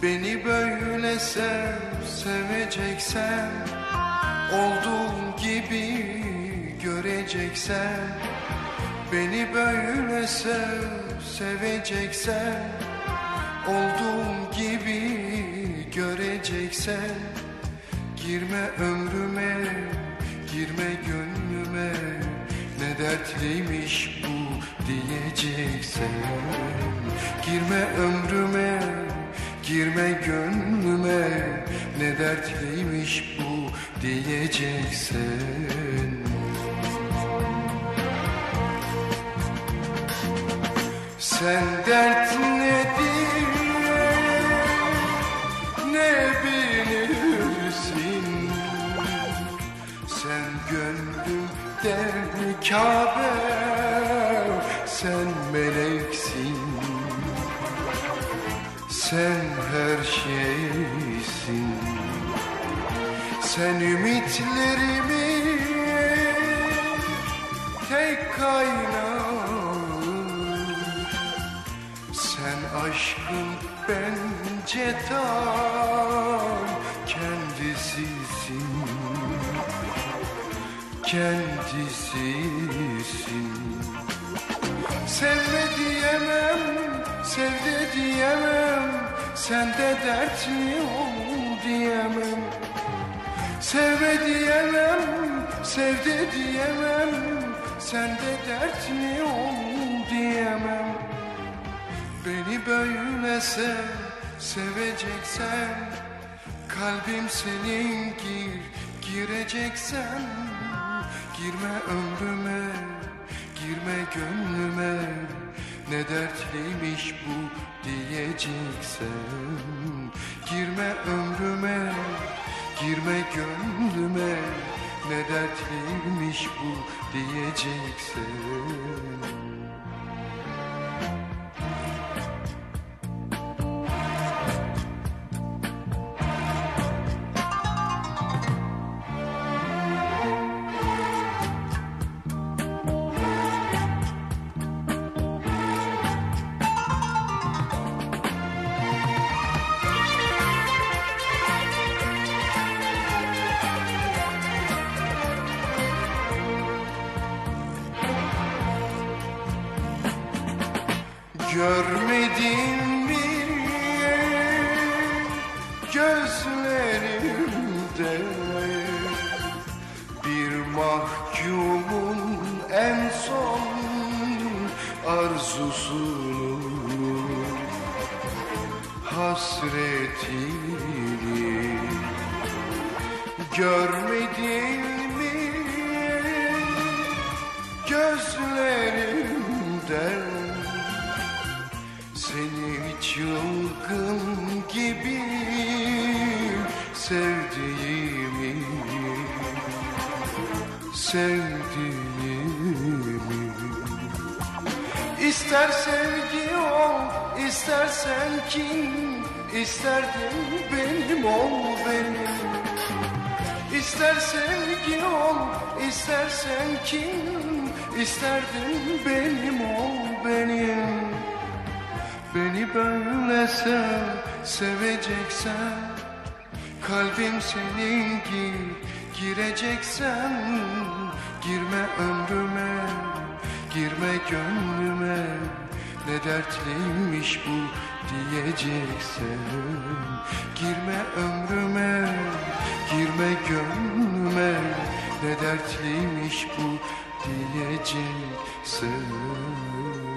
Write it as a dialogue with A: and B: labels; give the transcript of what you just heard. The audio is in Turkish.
A: Beni böyle sev, seveceksen, olduğum gibi göreceksen. Beni böyle sev, seveceksen, olduğum gibi göreceksen. Girme ömrüme, girme gönlüme, ne dertliymiş bu diyeceksen. Girme ömrüme, girme gönlüme, ne dertliymiş bu diyeceksen. Sen dert nedir ne bilirsin, sen gönlümden Kabe, sen meleksin, sen her şeysin. Sen ümitlerimi tek kaynağı, sen aşkın bence tam kendisisin, kendisisin. Sevme diyemem, sevde diyemem, sende dertli ol diyemem. Sevme diyemem, sevde diyemem, sende dertli ol diyemem. Beni böyle sev, seveceksen, kalbim senin gireceksen. Girme ömrüme, girme gönlüme, ne dertliymiş bu diyeceksen. Girme ömrüme, girme gönlüme, ne dertliymiş bu diyeceksen. Görmedin mi gözlerimde bir mahkumun en son arzusunu, hasretini? Görmedin mi gözlerimde seni çılgın gibi sevdiğimi, sevdiğimi? İster sevgi ol, istersen kin, isterdim benim ol benim. İster sevgi ol, istersen kin, isterdim benim ol benim. Beni böyle sev, seveceksen, kalbim senin gireceksen. Girme ömrüme, girme gönlüme, ne dertliymiş bu diyeceksen. Girme ömrüme, girme gönlüme, ne dertliymiş bu diyeceksen.